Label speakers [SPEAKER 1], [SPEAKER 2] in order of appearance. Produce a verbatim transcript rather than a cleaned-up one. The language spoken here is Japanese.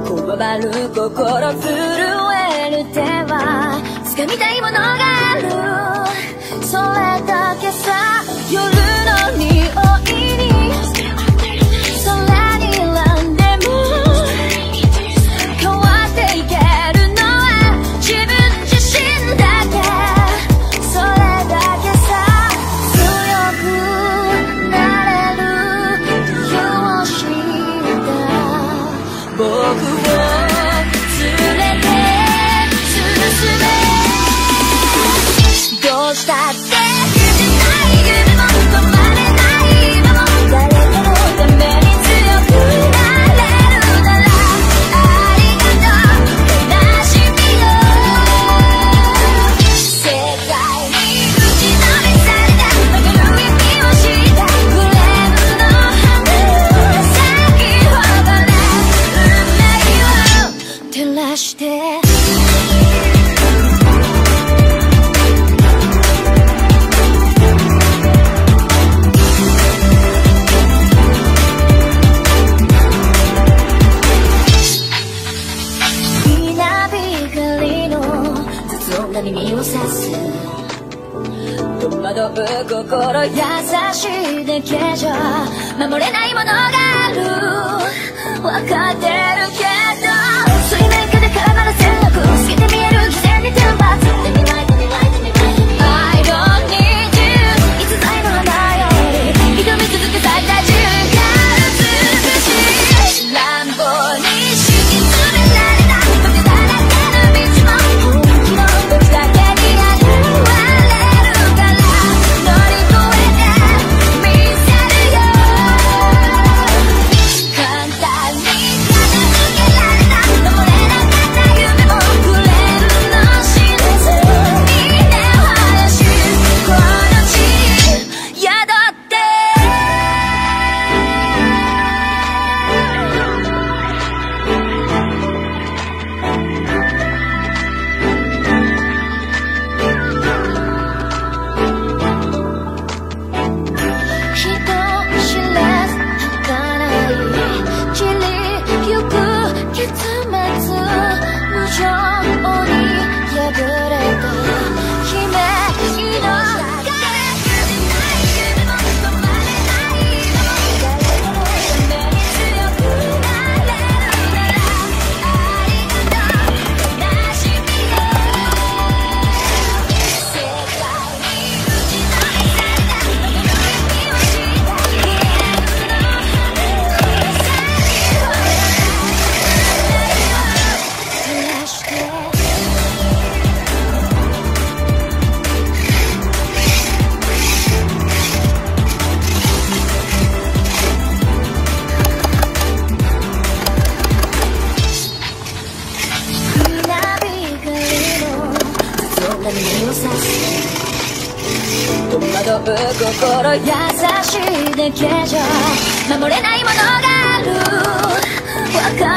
[SPEAKER 1] こわばる心震える手は掴みたいものがある、それだけさ。夜の匂いに空に選んでも変わっていけるのは自分自身だけ、それだけさ。強くなれる理由を知った僕を連れて進め、どうしたって耳をさす戸惑う心優しいだけじゃ守れないものがある、分かってるけど水面下で絡まる戦略透けて見える犠牲に天罰 I don't need you いつさえの花より挑み続け咲いた自由が美しい乱暴に敷き詰められた時だらけの道も本気の時だけに現れるから乗り越えてみせるよ、簡単に片付けられた登れなかった夢も触れるの知れずに根を張らしこの地宿って人知れず儚い散りゆく結末、無情に破れた悲鳴の戸惑う心優しいだけじゃ守れないものがある、分か